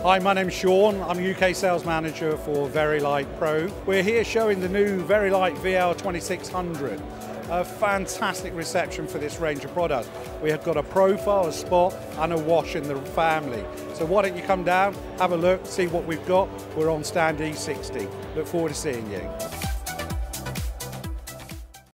Hi, my name's Sean. I'm UK Sales Manager for Vari-Lite Pro. We're here showing the new Vari-Lite VL 2600. A fantastic reception for this range of products. We have got a profile, a spot and a wash in the family. So why don't you come down, have a look, see what we've got. We're on stand E60. Look forward to seeing you.